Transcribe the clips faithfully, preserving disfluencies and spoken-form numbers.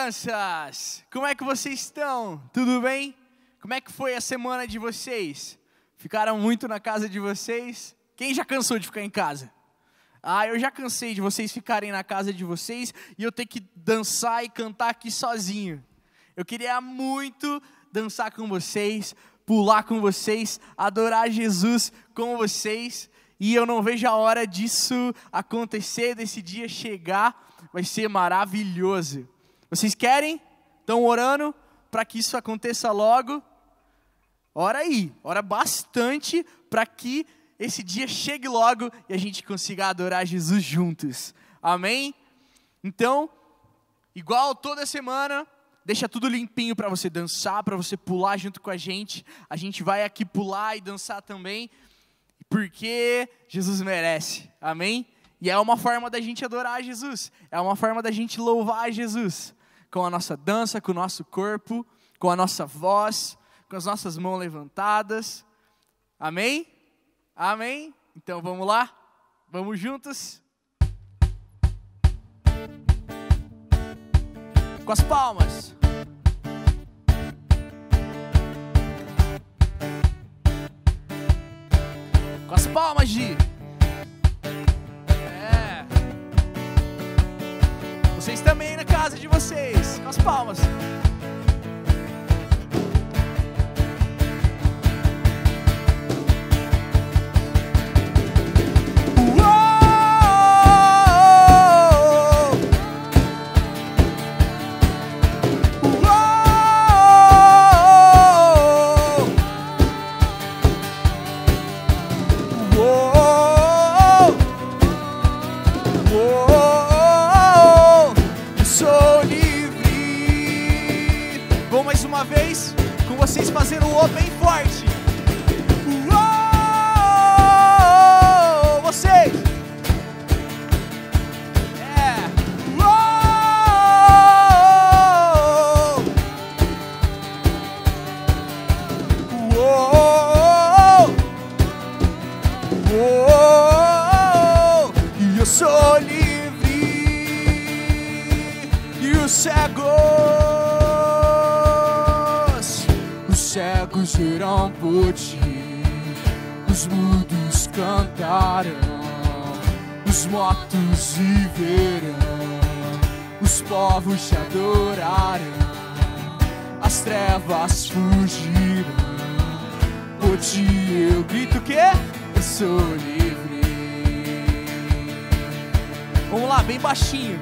crianças! Como é que vocês estão? Tudo bem? Como é que foi a semana de vocês? Ficaram muito na casa de vocês? Quem já cansou de ficar em casa? Ah, eu já cansei de vocês ficarem na casa de vocês e eu ter que dançar e cantar aqui sozinho. Eu queria muito dançar com vocês, pular com vocês, adorar Jesus com vocês. E eu não vejo a hora disso acontecer, desse dia chegar. Vai ser maravilhoso. Vocês querem? Estão orando para que isso aconteça logo? Ora aí, ora bastante para que esse dia chegue logo e a gente consiga adorar Jesus juntos. Amém? Então, igual toda semana, deixa tudo limpinho para você dançar, para você pular junto com a gente. A gente vai aqui pular e dançar também, porque Jesus merece. Amém? E é uma forma da gente adorar Jesus. É uma forma da gente louvar Jesus. Com a nossa dança, com o nosso corpo, com a nossa voz, com as nossas mãos levantadas. Amém? Amém? Então vamos lá? Vamos juntos? Com as palmas. Com as palmas, Gi. É. Vocês também na casa de vocês. Com as palmas. Vocês fazendo o O bem forte. Uou! Vocês. É. Uou! Uou! Uou! E eu sou livre. E o cego. Os cegos verão por ti, os mudos cantarão, os mortos viverão, os povos te adorarão, as trevas fugirão. Por ti eu grito que eu sou livre. Vamos lá, bem baixinho.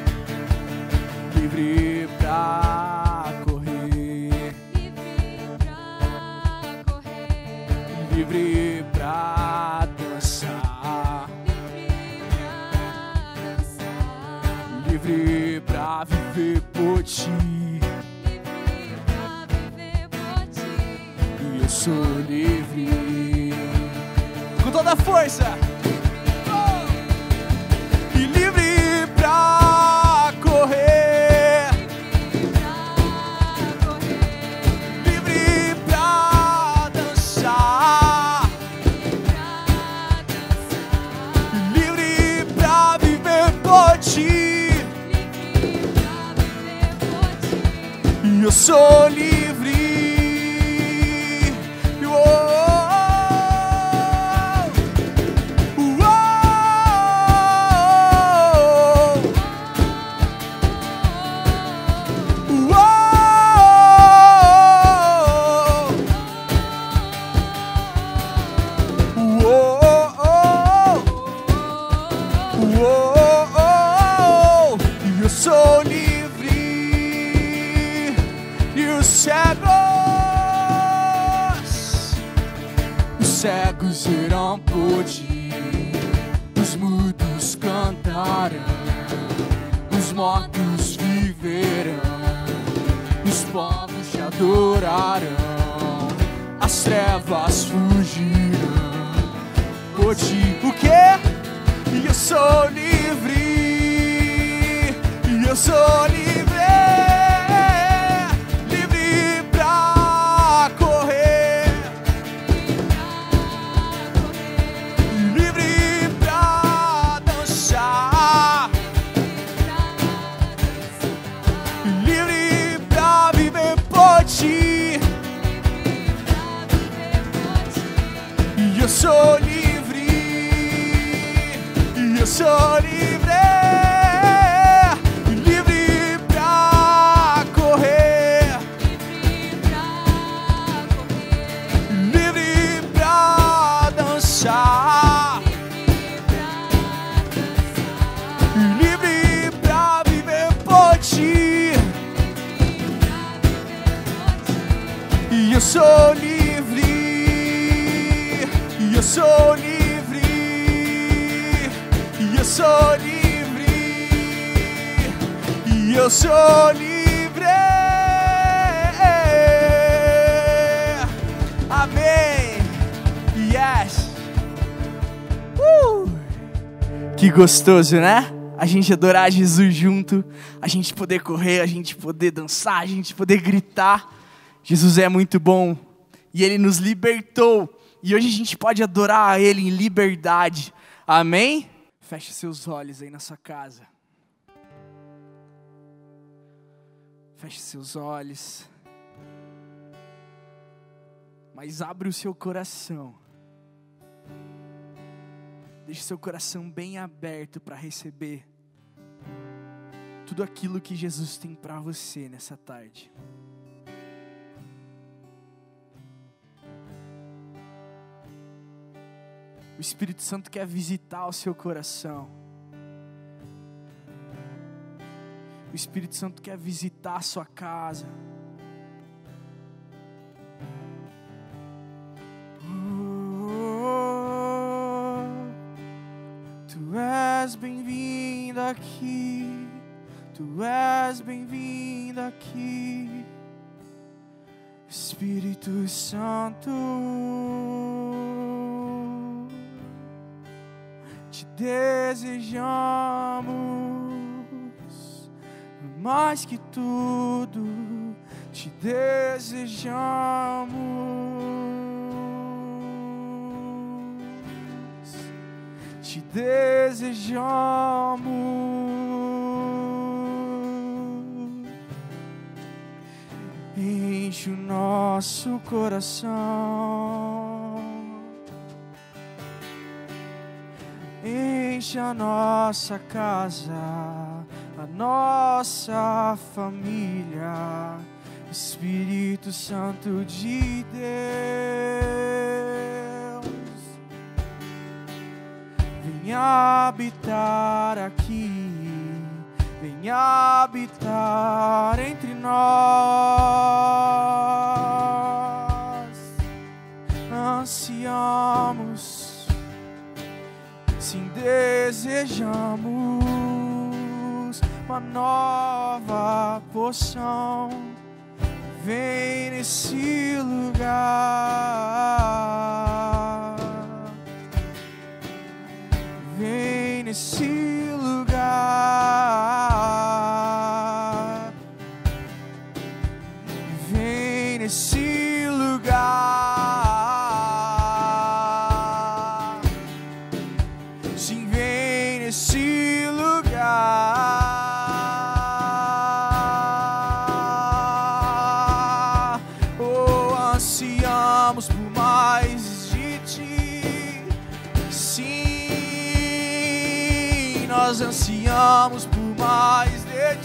Livre pra correr. Livre pra dançar, livre pra viver por ti, e eu sou livre, com toda a força, oh! E livre pra correr. Eu sou livre. Uou, uou, uou, uou, uou. Eu sou livre. Cegos, os cegos irão por ti, os mudos cantarão, os mortos viverão, os povos te adorarão, as trevas fugirão. Por ti, o quê? E eu sou livre, e eu sou livre. Livre eu sou livre, e eu sou livre, livre pra correr, livre pra dançar, livre pra viver por ti, e eu sou livre, e eu sou livre, e eu sou livre, e eu sou livre. Amém. Yes. Uh. Que gostoso, né? A gente adorar Jesus junto, a gente poder correr, a gente poder dançar, a gente poder gritar. Jesus é muito bom e Ele nos libertou. E hoje a gente pode adorar a Ele em liberdade. Amém? Feche seus olhos aí na sua casa. Feche seus olhos. Mas abre o seu coração. Deixe seu coração bem aberto para receber tudo aquilo que Jesus tem para você nessa tarde. O Espírito Santo quer visitar o seu coração. O Espírito Santo quer visitar a sua casa. Oh, tu és bem-vindo aqui. Tu és bem-vindo aqui. Espírito Santo. Te desejamos mais que tudo, te desejamos, te desejamos, enche o nosso coração. Enche a nossa casa, a nossa família, Espírito Santo de Deus, vem habitar aqui, vem habitar entre nós, ansiamos, sim, desejamos uma nova porção. Vem nesse lugar, vem nesse lugar, vem nesse lugar, sim, vem nesse lugar. Ansiamos por mais de ti, sim, nós ansiamos por mais de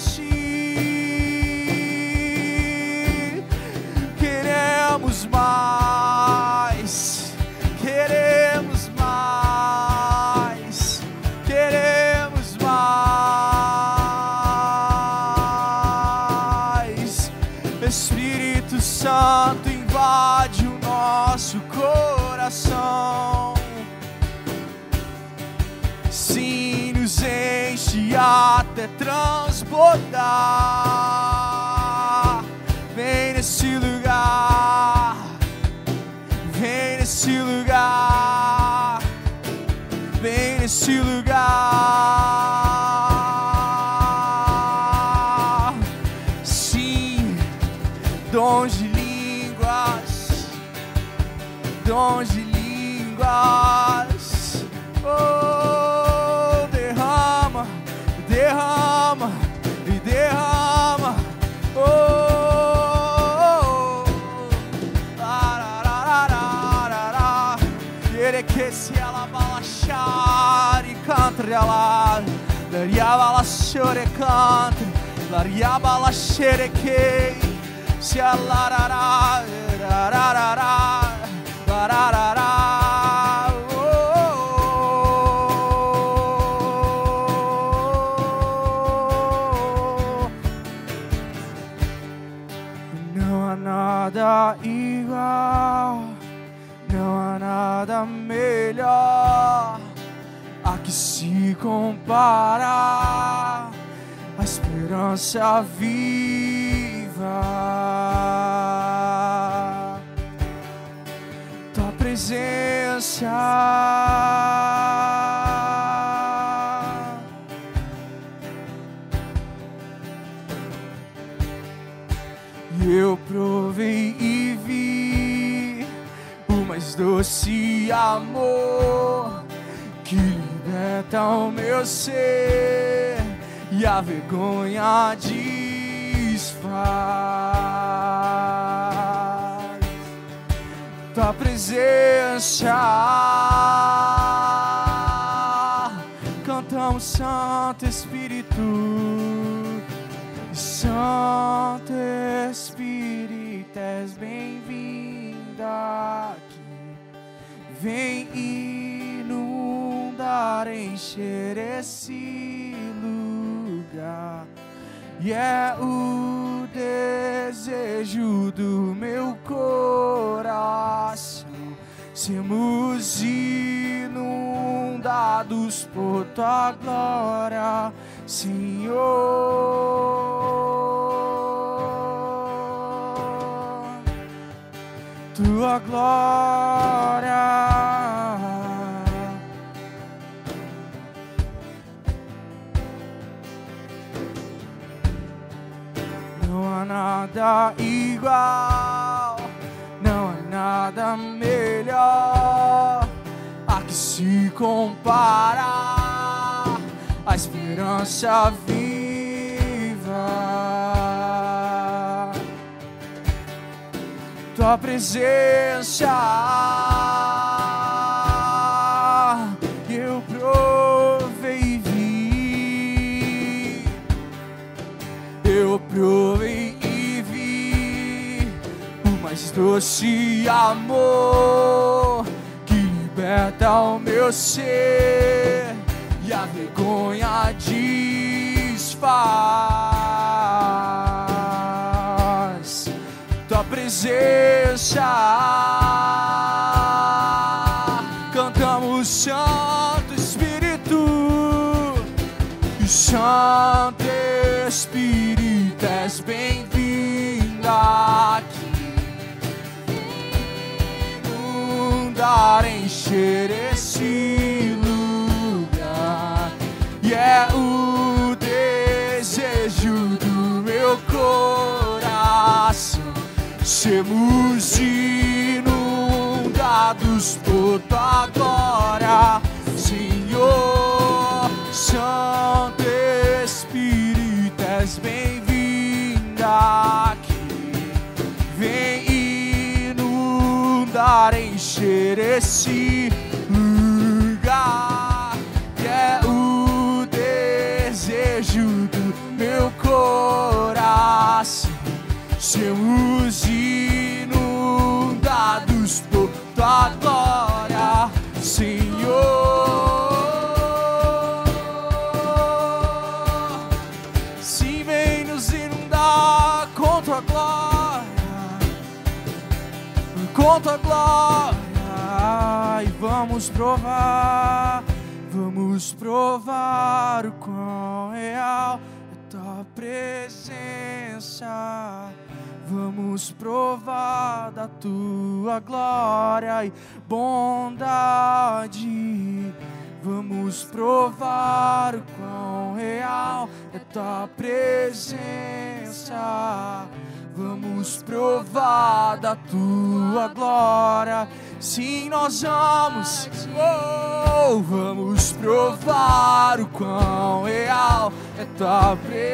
ti, queremos mais, queremos mais, queremos mais, Espírito Santo invade o nosso coração, sim, nos enche até transbordar. Vem nesse lugar, vem nesse lugar, vem nesse lugar, sim, dons de dons de línguas, oh, derrama, derrama e derrama, oh, ararararara, queremos que se ela balachar e cantre ela, daria balachore cantre, daria balachere que se ela rará, rarará, rarará. Não há nada igual, não há nada melhor a que se compara a esperança viva, tua presença. Eu provei e vi o mais doce amor que liberta o meu ser e a vergonha desfaz. Tua presença, cantamos Santo Espírito, Santo Espírito, és bem-vinda aqui. Vem inundar, encher esse lugar. E é o desejo do meu coração sermos inundados por tua glória, Senhor, tua glória. Não há nada igual, não há nada melhor a que se compara a esperança viva, tua presença. Eu provei e vi, eu provei e vi o mais doce amor que liberta o meu ser e a vergonha desfaz. Tua presença, cantamos Santo Espírito, Santo Espírito, és bem-vinda aqui. Inundar, encher esse lugar. E é o desejo do meu coração sermos inundados por tua glória, Senhor. Santo Espírito, és bem-vinda aqui. Vem inundar, encher esse lugar. Que é o desejo do meu coração sermos inundados por tua glória, Senhor. Sim, vem nos inundar com tua glória, com tua glória. E vamos provar, vamos provar o quão real é tua presença. Vamos provar da tua glória e bondade. Vamos provar o quão real é tua presença. Vamos provar da tua glória. Sim, nós vamos. Oh, vamos provar o quão real é tua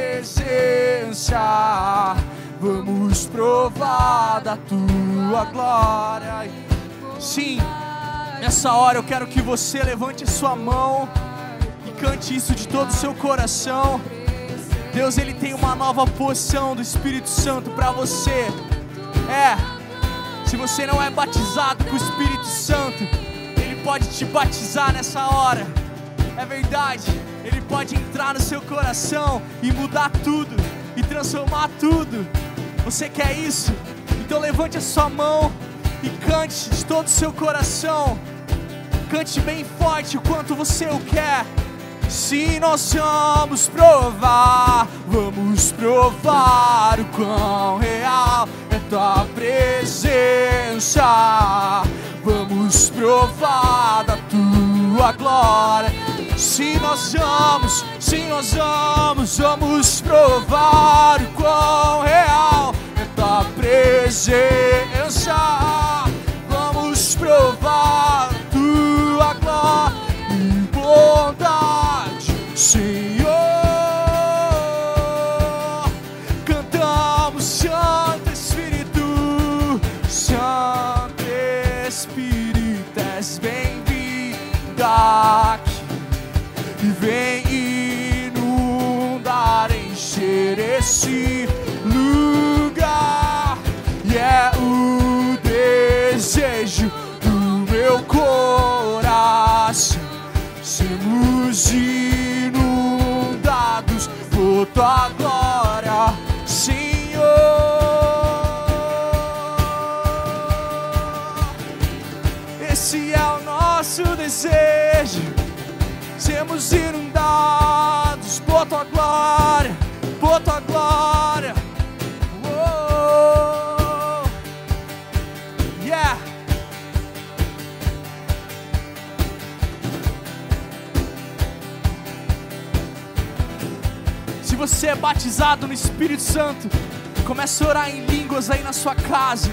presença. Vamos provar da tua glória. Sim, Nessa hora eu quero que você levante a sua mão e cante isso de todo o seu coração. Deus, Ele tem uma nova porção do Espírito Santo para você. É, se você não é batizado com o Espírito Santo, Ele pode te batizar nessa hora. É verdade, Ele pode entrar no seu coração e mudar tudo, e transformar tudo. Você quer isso? Então levante a sua mão e cante de todo o seu coração. Cante bem forte o quanto você o quer. Se nós vamos provar, vamos provar o quão real é tua presença. Vamos provar da tua glória. Se nós vamos, se nós vamos, vamos provar o quão real é tua presença. Vamos provar tua glória e bondade, Senhor. Cantamos Santo Espírito, Santo Espírito, és bem-vindo aqui. E vem inundar, encher esse lugar. E é o desejo do meu coração, sermos inundados por tua glória, Senhor. Esse é o nosso desejo, sermos inundados por tua glória, por tua glória. Oh, yeah. Se você é batizado no Espírito Santo, comece a orar em línguas aí na sua casa.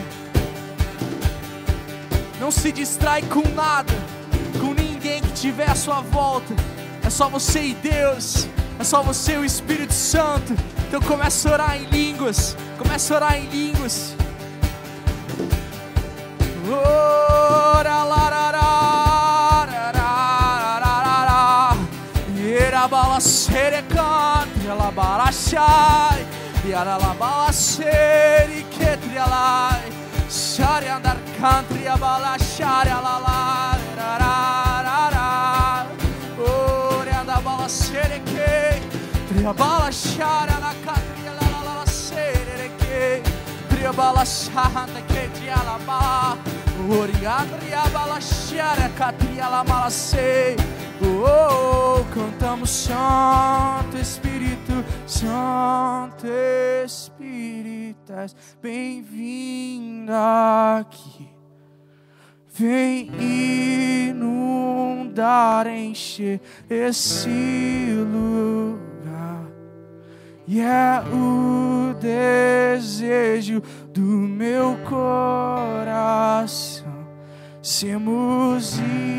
Não se distrai com nada, com ninguém que tiver à sua volta. É só você e Deus, é só você e o Espírito Santo. Então comece a orar em línguas, comece a orar em línguas. Ora la la la la, era bala serecante, ela barachai, e era la bala sericetri alai, shari andar country a bala shari la la la la. Bala sereke, tria bala shara na katria la la la sereke, tria bala shanda que tria la ba, oriandria bala shara katria la mala sei. Oh, cantamos Santo Espírito, Santo Espírito, bem-vindo aqui. Vem inundar, encher esse lugar. E é o desejo do meu coração, sermos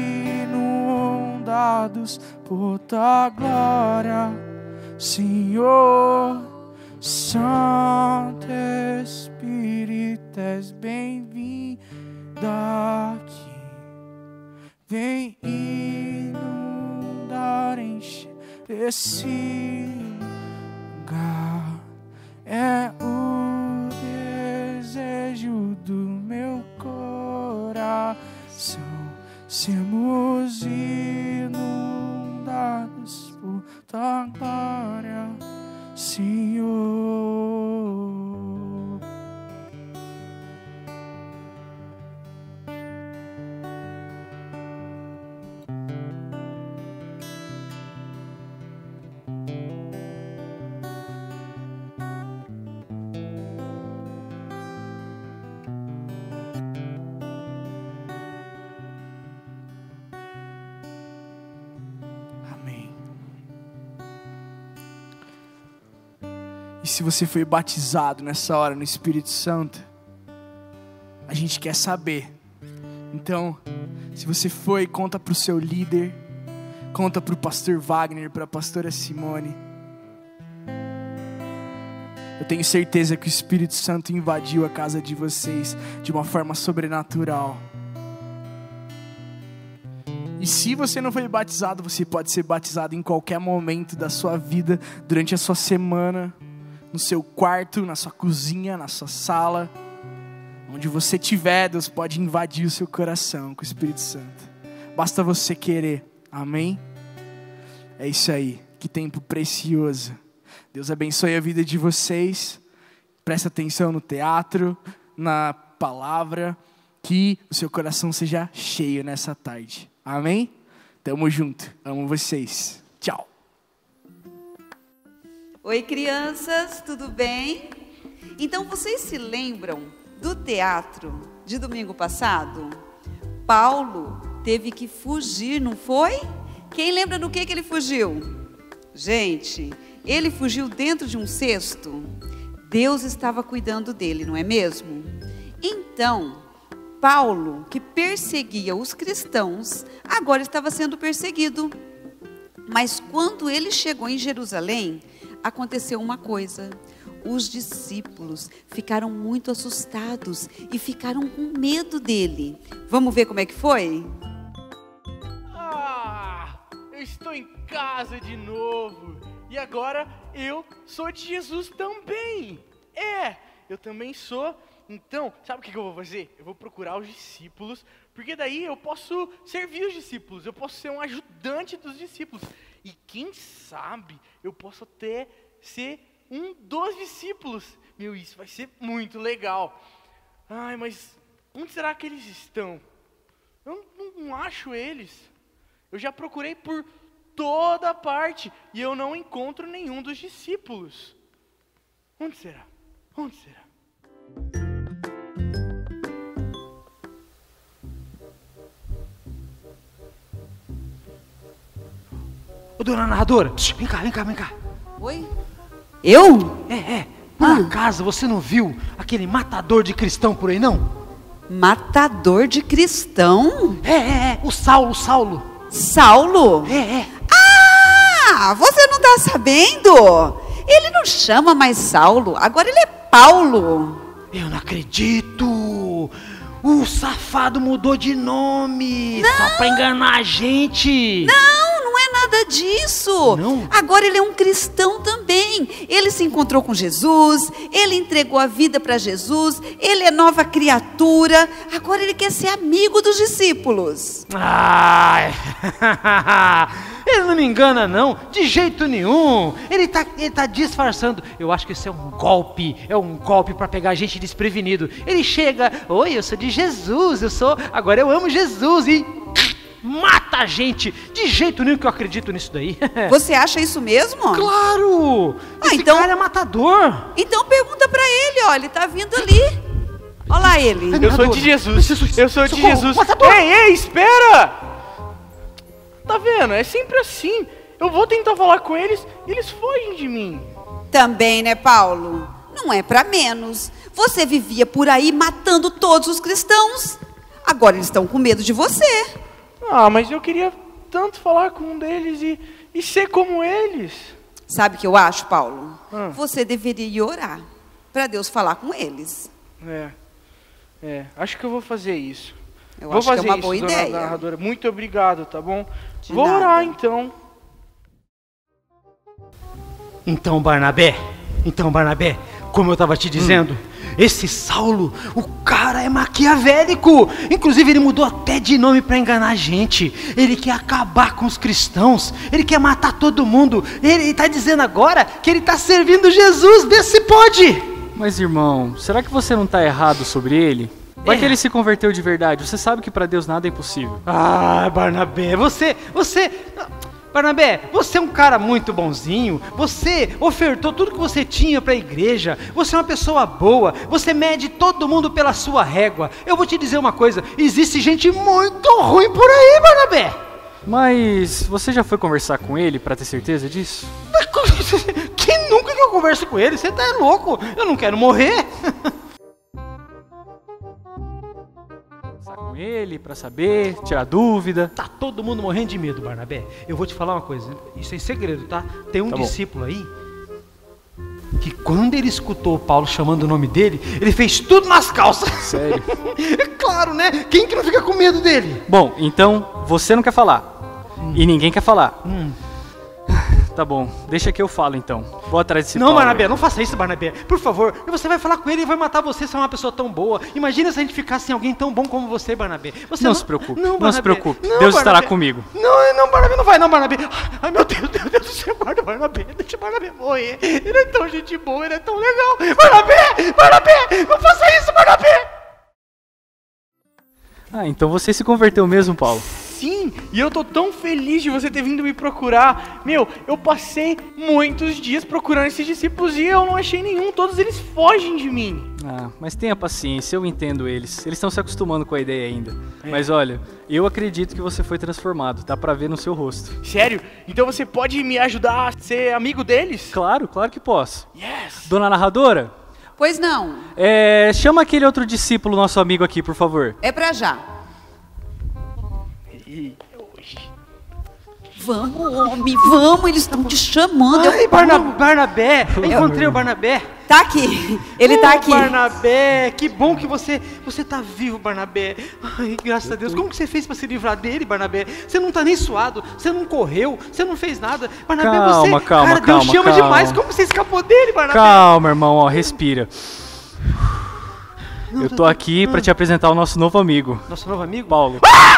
inundados por tua glória, Senhor. Santo Espírito, és bem-vindo aqui. Vem inundar, encher esse lugar. É o desejo do meu coração, sermos inundados por tua glória, Senhor. E se você foi batizado nessa hora no Espírito Santo, a gente quer saber. Então, se você foi, conta para o seu líder, conta para o pastor Wagner, para a pastora Simone. Eu tenho certeza que o Espírito Santo invadiu a casa de vocês de uma forma sobrenatural. E se você não foi batizado, você pode ser batizado em qualquer momento da sua vida, durante a sua semana, no seu quarto, na sua cozinha, na sua sala. Onde você estiver, Deus pode invadir o seu coração com o Espírito Santo. Basta você querer. Amém? É isso aí. Que tempo precioso. Deus abençoe a vida de vocês. Presta atenção no teatro, na palavra. Que o seu coração seja cheio nessa tarde. Amém? Tamo junto. Amo vocês. Tchau. Oi, crianças, tudo bem? Então, vocês se lembram do teatro de domingo passado? Paulo teve que fugir, não foi? Quem lembra do que, que ele fugiu? Gente, ele fugiu dentro de um cesto. Deus estava cuidando dele, não é mesmo? Então, Paulo, que perseguia os cristãos, agora estava sendo perseguido. Mas quando ele chegou em Jerusalém, aconteceu uma coisa. Os discípulos ficaram muito assustados e ficaram com medo dele. Vamos ver como é que foi? Ah, eu estou em casa de novo. E agora eu sou de Jesus também. É, eu também sou. Então, sabe o que eu vou fazer? Eu vou procurar os discípulos, porque daí eu posso servir os discípulos, eu posso ser um ajudante dos discípulos. E quem sabe eu posso até ser um dos discípulos. Meu, isso vai ser muito legal. Ai, mas onde será que eles estão? Eu não, não acho eles. Eu já procurei por toda parte e eu não encontro nenhum dos discípulos. Onde será? Onde será? Ô, dona narradora, vem cá, vem cá, vem cá. Oi? Eu? É, é, por ah. acaso você não viu aquele matador de cristão por aí, não? Matador de cristão? É, é, é, o Saulo, o Saulo. Saulo? É, é. Ah, você não tá sabendo? Ele não chama mais Saulo, agora ele é Paulo. Eu não acredito. O safado mudou de nome, não. Só pra enganar a gente. Não, não é nada disso. Não? Agora ele é um cristão também. Ele se encontrou com Jesus, ele entregou a vida para Jesus, ele é nova criatura. Agora ele quer ser amigo dos discípulos. Ai, ele não me engana não, de jeito nenhum. Ele tá, ele tá disfarçando. Eu acho que isso é um golpe, é um golpe para pegar a gente desprevenido. Ele chega, oi, eu sou de Jesus, eu sou, agora eu amo Jesus e mata a gente. De jeito nenhum que eu acredito nisso daí. Você acha isso mesmo? Claro! Ah, esse então, cara é matador. Então pergunta para ele, ó, ele tá vindo ali. Olha lá ele. Eu sou de Jesus, eu sou de Jesus. Matador. Ei, ei, espera! Tá vendo? É sempre assim. Eu vou tentar falar com eles e eles fogem de mim. Também, né, Paulo? Não é pra menos. Você vivia por aí matando todos os cristãos. Agora eles estão com medo de você. Ah, mas eu queria tanto falar com um deles e, e ser como eles. Sabe o que eu acho, Paulo? Ah. Você deveria orar para Deus falar com eles. É, é, acho que eu vou fazer isso. Eu vou acho fazer que é uma isso, boa dona ideia. narradora. Muito obrigado, tá bom? De vou nada. orar então. Então, Barnabé, então, Barnabé, como eu estava te dizendo, hum. esse Saulo, o cara é maquiavélico. Inclusive, ele mudou até de nome para enganar a gente. Ele quer acabar com os cristãos, ele quer matar todo mundo. Ele está dizendo agora que ele está servindo Jesus, vê se pode. Mas, irmão, será que você não está errado sobre ele? Vai É. que ele se converteu de verdade. Você sabe que para Deus nada é impossível. Ah, Barnabé, você, você... Barnabé, você é um cara muito bonzinho, você ofertou tudo que você tinha para a igreja, você é uma pessoa boa, você mede todo mundo pela sua régua. Eu vou te dizer uma coisa, existe gente muito ruim por aí, Barnabé. Mas você já foi conversar com ele para ter certeza disso? Quem nunca que eu converso com ele? Você tá louco, eu não quero morrer. Com ele para saber, tirar dúvida. Tá todo mundo morrendo de medo, Barnabé. Eu vou te falar uma coisa, isso é segredo, tá? Tem um Tá bom. discípulo aí que quando ele escutou o Paulo chamando o nome dele, ele fez tudo nas calças. Sério? É claro, né? Quem que não fica com medo dele? Bom, então você não quer falar. Hum. E ninguém quer falar. Hum. Tá bom, deixa que eu falo então. Vou atrás desse Não, Paulo. Barnabé, não faça isso, Barnabé. Por favor, você vai falar com ele e vai matar você se é uma pessoa tão boa. Imagina se a gente ficasse sem alguém tão bom como você, Barnabé. Você não, não se preocupe, não, não se preocupe. Não, Deus Barnabé. estará comigo. Não, não, Barnabé, não vai não, Barnabé. Ai, meu Deus, Deus, Deus do céu, guarda o Barnabé. Deixa o Barnabé morrer. Ele é tão gente boa, ele é tão legal. Barnabé, Barnabé, não faça isso, Barnabé. Ah, então você se converteu mesmo, Paulo? Sim, e eu tô tão feliz de você ter vindo me procurar. Meu, eu passei muitos dias procurando esses discípulos e eu não achei nenhum, todos eles fogem de mim. Ah, mas tenha paciência, eu entendo eles. Eles estão se acostumando com a ideia ainda. É. Mas olha, eu acredito que você foi transformado, dá pra ver no seu rosto. Sério? Então você pode me ajudar a ser amigo deles? Claro, claro que posso. Yes! Dona narradora? Pois não. É, chama aquele outro discípulo, nosso amigo aqui, por favor. É pra já. Vamos, homem, vamos, eles estão te chamando. Ai, Barnabé, Barnabé, eu encontrei o Barnabé. Tá aqui, ele oh, tá aqui. Barnabé, que bom que você, você tá vivo, Barnabé. Ai, graças a Deus, como que você fez pra se livrar dele, Barnabé? Você não tá nem suado, você não correu, você não fez nada. Barnabé, calma, você, calma, cara, calma, Deus te ama calma. demais, como você escapou dele, Barnabé? Calma, irmão, ó, respira. Eu tô aqui pra te apresentar o nosso novo amigo. Nosso novo amigo? Paulo. Ah!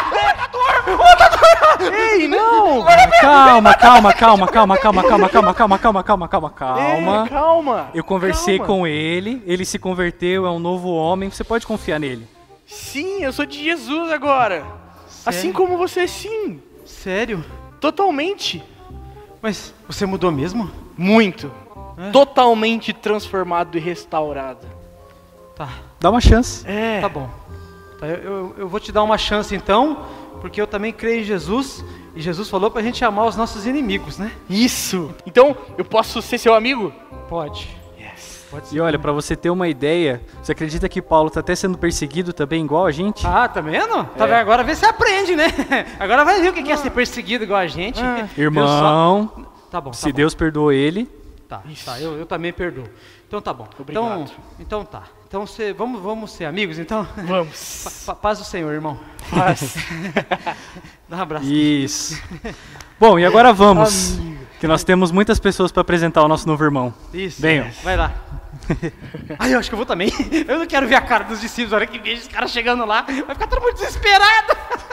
Ei, não! Calma, calma, calma, calma, calma, calma, calma, calma, calma, calma, calma, calma. É, calma. Eu conversei calma. com ele, ele se converteu, é um novo homem, você pode confiar nele. Sim, eu sou de Jesus agora. Sério? Assim como você, sim. Sério? Totalmente. Mas você mudou mesmo? Muito. É? Totalmente transformado e restaurado. Tá. Dá uma chance. É. Tá bom. Tá, eu, eu, eu vou te dar uma chance então, porque eu também creio em Jesus, e Jesus falou pra gente amar os nossos inimigos, né? Isso! Então, eu posso ser seu amigo? Pode. Yes. Pode ser. E olha, pra você ter uma ideia, você acredita que Paulo tá até sendo perseguido também igual a gente? Ah, tá vendo? Tá É. vendo? Agora vê se aprende, né? Agora vai ver o que é ser perseguido igual a gente. Ah. Irmão, Só... Tá bom, tá se bom. Deus perdoou ele... Tá, tá eu, eu também perdoo. Então tá bom. Obrigado. Então, então tá. Então cê, vamos, vamos ser amigos, então? Vamos. Pa, pa, paz do Senhor, irmão. Paz. Dá um abraço. Isso. Bom, e agora vamos, Amigo. que nós temos muitas pessoas para apresentar o nosso novo irmão. Isso. Venham. Vai lá. Ai, eu acho que eu vou também. Eu não quero ver a cara dos discípulos, a hora que vejo os caras chegando lá, vai ficar todo mundo desesperado.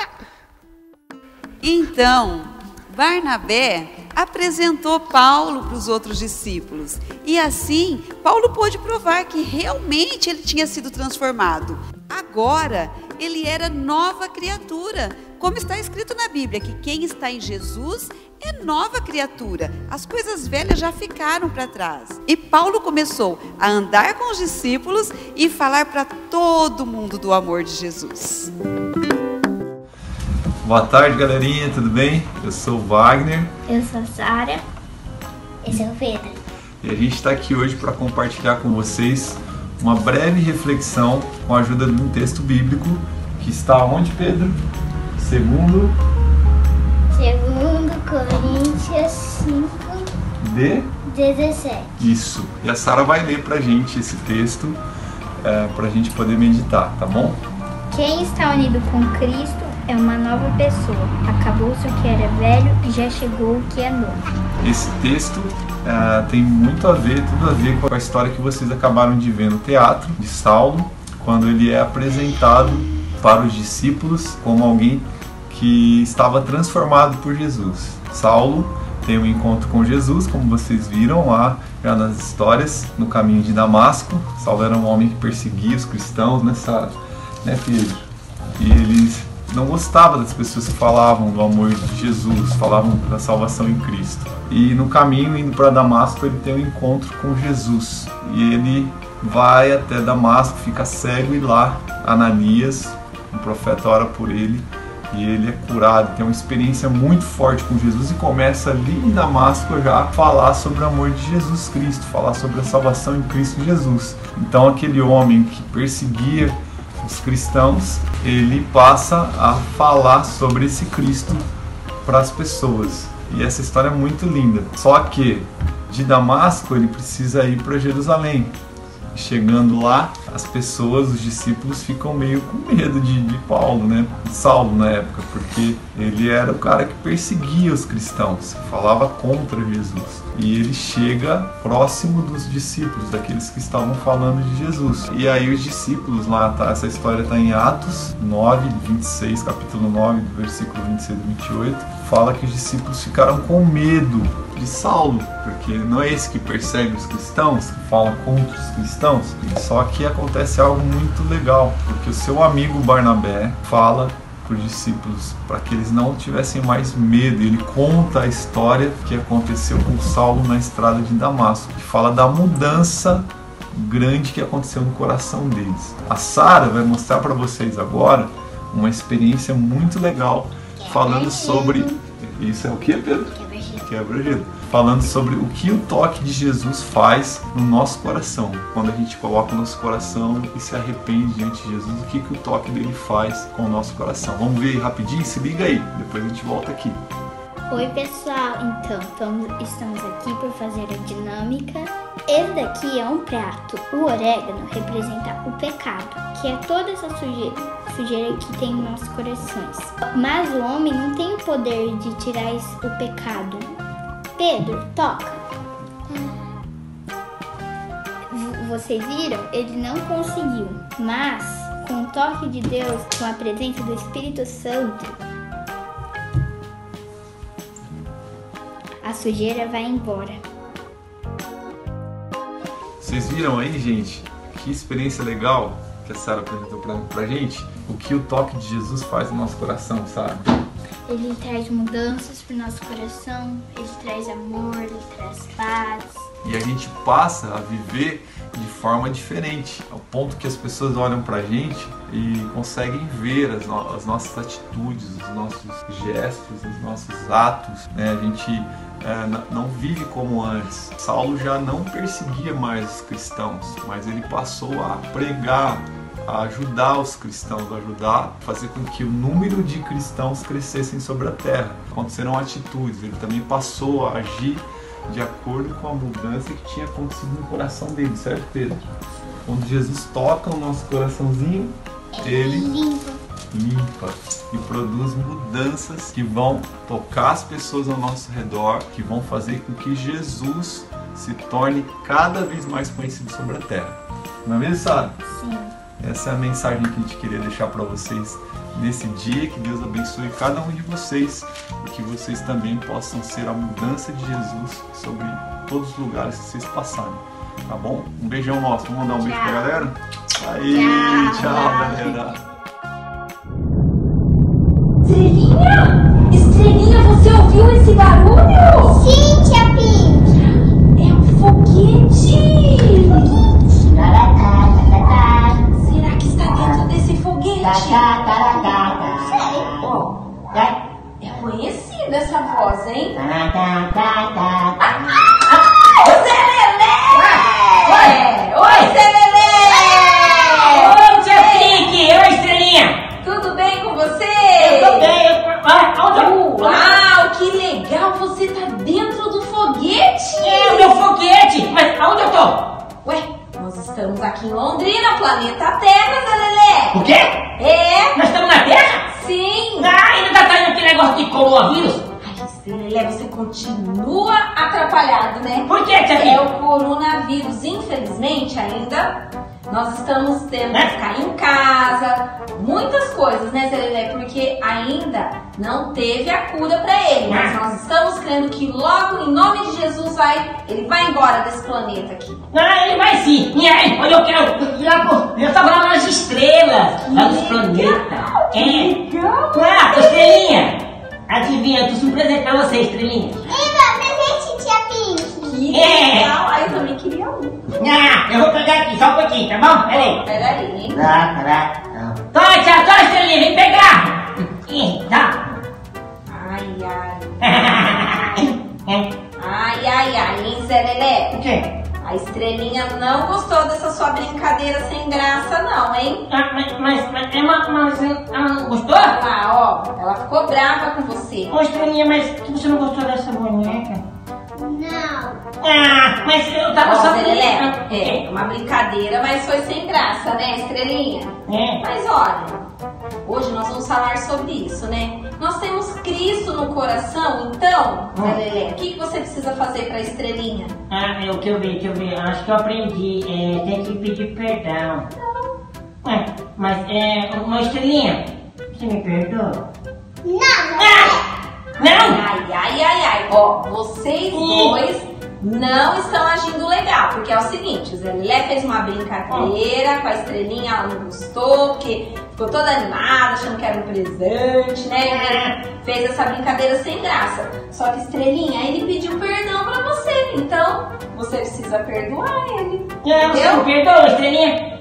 Então, Barnabé apresentou Paulo para os outros discípulos. E assim, Paulo pôde provar que realmente ele tinha sido transformado. Agora, ele era nova criatura. Como está escrito na Bíblia, que quem está em Jesus é nova criatura. As coisas velhas já ficaram para trás. E Paulo começou a andar com os discípulos e falar para todo mundo do amor de Jesus. Boa tarde, galerinha, tudo bem? Eu sou o Wagner. Eu sou a Sara. Esse é o Pedro. E a gente está aqui hoje para compartilhar com vocês uma breve reflexão com a ajuda de um texto bíblico que está onde, Pedro? Segundo... Segundo Coríntios cinco, De... dezessete. Isso. E a Sara vai ler pra gente esse texto, é, pra gente poder meditar, tá bom? Quem está unido com Cristo é uma nova pessoa. Acabou-se o que era velho e já chegou o que é novo. Esse texto é, tem muito a ver, tudo a ver com a história que vocês acabaram de ver no teatro, de Saulo, quando ele é apresentado para os discípulos como alguém que estava transformado por Jesus. Saulo tem um encontro com Jesus, como vocês viram lá já nas histórias, no caminho de Damasco. Saulo era um homem que perseguia os cristãos, nessa, né, Pedro? E eles não gostava das pessoas que falavam do amor de Jesus, falavam da salvação em Cristo. E no caminho, indo para Damasco, ele tem um encontro com Jesus. E ele vai até Damasco, fica cego, e lá Ananias, o profeta, ora por ele, e ele é curado, tem uma experiência muito forte com Jesus e começa ali em Damasco já a falar sobre o amor de Jesus Cristo, falar sobre a salvação em Cristo Jesus. Então aquele homem que perseguia os cristãos, ele passa a falar sobre esse Cristo para as pessoas. E essa história é muito linda. Só que de Damasco ele precisa ir para Jerusalém. Chegando lá, as pessoas, os discípulos, ficam meio com medo de, de Paulo, né? De Saulo na época, porque ele era o cara que perseguia os cristãos, falava contra Jesus. E ele chega próximo dos discípulos, daqueles que estavam falando de Jesus. E aí os discípulos lá, tá? Essa história está em Atos nove, vinte e seis, capítulo nove, versículo vinte e seis e vinte e oito. Fala que os discípulos ficaram com medo de Saulo, porque não é esse que persegue os cristãos, que fala contra os cristãos. Só que acontece algo muito legal, porque o seu amigo Barnabé fala para os discípulos para que eles não tivessem mais medo. Ele conta a história que aconteceu com Saulo na estrada de Damasco, que fala da mudança grande que aconteceu no coração deles. A Sara vai mostrar para vocês agora uma experiência muito legal falando sobre... Isso é o que, Pedro? Quebra-gelo. Falando sobre o que o toque de Jesus faz no nosso coração. Quando a gente coloca o nosso coração e se arrepende diante de Jesus, o que, que o toque dele faz com o nosso coração. Vamos ver aí rapidinho? Se liga aí, depois a gente volta aqui. Oi pessoal, então tamo, estamos aqui por fazer a dinâmica. Esse daqui é um prato. O orégano representa o pecado, que é toda essa sujeira, sujeira que tem em nossos corações. Mas o homem não tem o poder de tirar esse, o pecado. Pedro, toca. V- Vocês viram? Ele não conseguiu. Mas com o toque de Deus, com a presença do Espírito Santo, a sujeira vai embora. Vocês viram aí, gente? Que experiência legal que a Sara apresentou pra, pra gente. O que o toque de Jesus faz no nosso coração, Sara? Ele traz mudanças pro nosso coração, ele traz amor, ele traz paz. E a gente passa a viver de forma diferente, ao ponto que as pessoas olham pra gente e conseguem ver as, no- as nossas atitudes, os nossos gestos, os nossos atos, né? A gente é, n- não vive como antes. Saulo já não perseguia mais os cristãos, mas ele passou a pregar, a ajudar os cristãos, a ajudar a fazer com que o número de cristãos crescessem sobre a terra. Aconteceram atitudes, ele também passou a agir de acordo com a mudança que tinha acontecido no coração dele, certo, Pedro? Quando Jesus toca o nosso coraçãozinho, ele Limpa. limpa e produz mudanças que vão tocar as pessoas ao nosso redor, que vão fazer com que Jesus se torne cada vez mais conhecido sobre a terra. Não é mesmo, Sara? Sim. Essa é a mensagem que a gente queria deixar para vocês nesse dia. Que Deus abençoe cada um de vocês e que vocês também possam ser a mudança de Jesus sobre todos os lugares que vocês passarem, tá bom? Um beijão nosso. Vamos mandar um beijo pra galera? Aí, tchau, tchau galera. Estrelinha? Estrelinha, você ouviu esse barulho? Sim, tia Pink. É um foguete! Será que está dentro desse foguete? Ó, é conhecida essa voz, hein? Ah, o Zé Lelé! Oi, Zé Lelé! Oi, tia Pink! Oi, Estrelinha! Tudo bem com você? Eu tô bem, eu... Ah, onde eu... Uau, que legal! Você tá dentro do foguete! É o meu foguete! Mas aonde eu tô? Ué, nós estamos aqui em Londrina, planeta Terra, Zé Lelé! O quê? É? Nós estamos na Terra? Sim! Ah, ainda tá saindo aquele negócio de coronavírus? Ai, Zé Lelé, você continua atrapalhado, né? Por que, tia É Pink? o coronavírus, infelizmente ainda. Nós estamos tendo que ficar em casa, muitas coisas, né, Zé Lelé? Porque ainda não teve a cura pra ele. Mas nós estamos crendo que logo, em nome de Jesus, vai, ele vai embora desse planeta aqui. Ah, ele vai sim. E aí, olha, eu quero ir lá pro... Eu tava lá nas estrelas, lá nos planetas. É. Legal! Ah, Estrelinha! Adivinha, eu trouxe um presente pra você, Estrelinha. Eba, presente, tia Pink. Que É. legal! Aí eu também queria um. Ah, eu vou pegar aqui, só um pouquinho, tá bom? Pera aí. Pera aí, hein? Tá, tá, tá. Toma, tia, toma, Estrelinha, vem pegar. Ih, tá. Ai, ai. É. Ai, ai, ai, hein, Zé Lelé? O quê? A Estrelinha não gostou dessa sua brincadeira sem graça, não, hein? Ah, mas, mas, mas, mas, mas ela não gostou? Olha lá, ó. Ela ficou brava com você. Ô, Estrelinha, mas que você não gostou dessa boneca? Não. Ah, mas eu tava Ó, só... Zé Lelé, é uma brincadeira, mas foi sem graça, né, Estrelinha? É. Mas olha, hoje nós vamos falar sobre isso, né? Nós temos Cristo no coração, então, Zé Hum. Lelé, o que, que você precisa fazer pra Estrelinha? Ah, é o que eu vi, que eu vi. Acho que eu aprendi. É, tem que pedir perdão. Ué, mas é... Uma estrelinha, você me perdoa? Não, Ah! Não! Ai, ai, ai, ai. Ó, vocês Hum. dois não estão agindo legal, porque é o seguinte, o Zé Lelé fez uma brincadeira com a Estrelinha, ela não gostou, porque ficou toda animada, achando que era um presente, né? Ele fez essa brincadeira sem graça. Só que Estrelinha, ele pediu perdão pra você, então você precisa perdoar ele. Não, você Entendeu? me perdoa, estrelinha?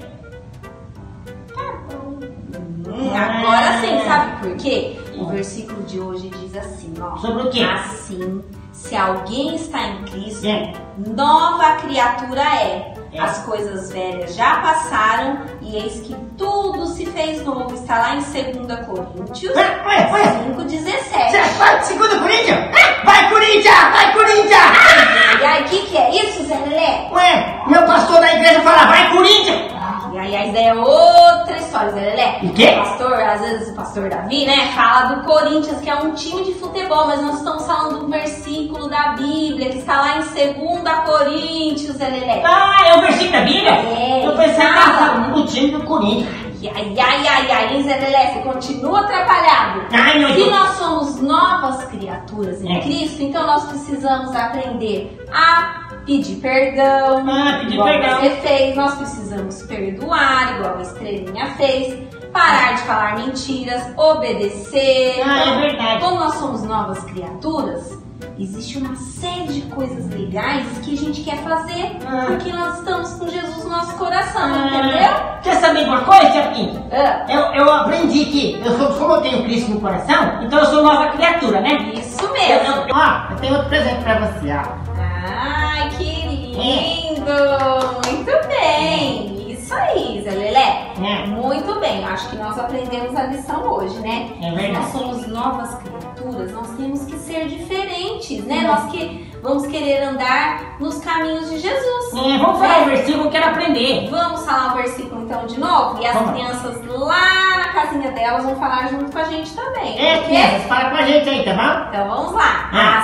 Hum, agora sim, sabe por quê? O versículo de hoje diz assim, ó. Sobre o quê? Assim, se alguém está em Cristo, É. nova criatura é. É. As coisas velhas já passaram e eis que tudo se fez novo. Está lá em segunda Coríntios Ué, ué, ué. cinco, dezessete. Você vai de segundo Corinthians? Ah, vai, Corinthians! Vai, Corinthians! E aí, o que, que é isso, Zé Lelé? Ué, meu pastor da igreja fala, vai, Corinthians! E aí, a ideia é outra história, Zé Lelé. O quê? O pastor, às vezes o pastor Davi, né, fala do Corinthians, que é um time de futebol, mas nós estamos falando do versículo da Bíblia, que está lá em segunda Coríntios, Zé Lelé. Ah, é o versículo da Bíblia? É, Eu pensei que exato. estava falando do time do Corinthians. Ai, ai, ai, ai, hein, Zé Lelé, você continua atrapalhado. Ai, meu Se Deus. nós somos novas criaturas em É. Cristo, então nós precisamos aprender a pedir perdão, Ah, pedir igual perdão. você fez, nós precisamos perdoar, igual a Estrelinha fez, parar de falar mentiras, obedecer. Ah, é Então, verdade. como nós somos novas criaturas, existe uma série de coisas legais que a gente quer fazer, Ah. porque nós estamos com Jesus no nosso coração, Ah, entendeu? Quer saber de uma coisa, Tia Pinto? Ah. Eu, eu aprendi que, eu sou, como eu tenho Cristo no coração, então eu sou nova criatura, né? Isso Eu, mesmo. eu, ó, eu tenho outro presente pra você, ó. Ai, que lindo! Muito bem! Isso aí, Zé Lelé. É. Muito bem, eu acho que nós aprendemos a lição hoje, né? É verdade. Nós somos novas criaturas, nós temos que ser diferentes, né? Uhum. Nós que vamos querer andar nos caminhos de Jesus. É, vamos falar o versículo, eu quero aprender. Vamos falar o versículo então de novo? E as Vamos. crianças lá na casinha delas vão falar junto com a gente também. É, ok? crianças, fala com a gente aí, tá bom? Então vamos lá. Ah.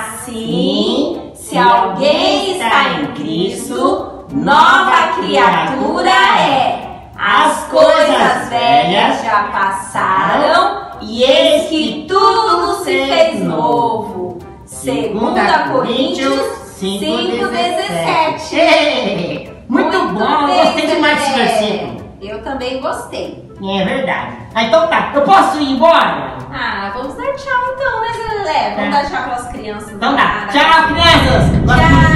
Assim, se alguém está em Cristo, nova criatura é. As coisas velhas já passaram e eis que tudo se fez novo. Segunda Coríntios cinco, dezessete. Ei, Muito, bom, eu gostei demais desse Zé. versículo. Eu também gostei. É verdade. Ah, então tá, eu posso ir embora? Ah, vamos dar tchau então, né, Zé Lelé? Vamos Tá. dar tchau para as crianças. Então lá tá, na tchau, crianças. Tchau!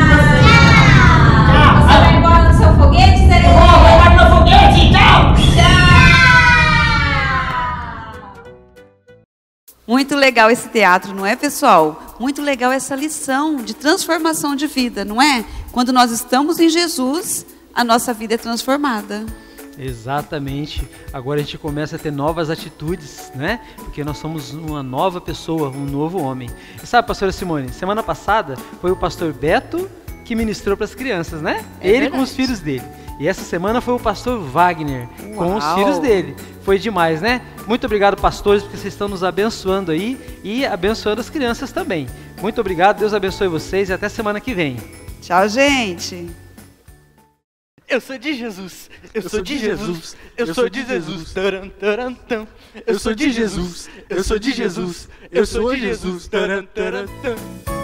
Tchau. Você vai embora no seu foguete, Zé Eu vou, vou Lelé? embora no foguete, tchau. Tchau! Muito legal esse teatro, não é, pessoal? Muito legal essa lição de transformação de vida, não é? Quando nós estamos em Jesus, a nossa vida é transformada. Exatamente. Agora a gente começa a ter novas atitudes, né? Porque nós somos uma nova pessoa, um novo homem. E sabe, pastora Simone, semana passada foi o pastor Beto que ministrou para as crianças, né? É Ele verdade. com os filhos dele. E essa semana foi o pastor Wagner com os Uau. filhos dele. Foi demais, né? Muito obrigado, pastores, porque vocês estão nos abençoando aí e abençoando as crianças também. Muito obrigado, Deus abençoe vocês e até semana que vem. Tchau, gente! Eu sou de Jesus, eu sou de Jesus, eu sou de Jesus, taran, taran, tam. Eu sou de Jesus, eu sou de Jesus, eu sou de Jesus, taran, taran, tam.